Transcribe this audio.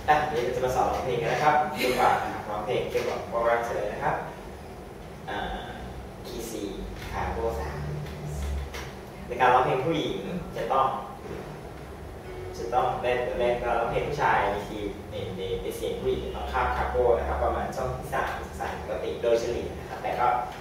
เดี๋ยวจะมาสอนร้องเพลงกันนะครับดีกว่าร้องเพลงเกี่ยวกับความรักเลยนะครับคีย์ซีคาร์โบสามในการร้องเพลงผู้หญิงจะต้องได้ตัวแรกก็ร้องเพลงผู้ชายมีคีย์ในเสียงผู้หญิงต้องข้ามคาร์โบนะครับประมาณช่องที่3 ปกติโดยเฉลี่ยนะครับแต่ก็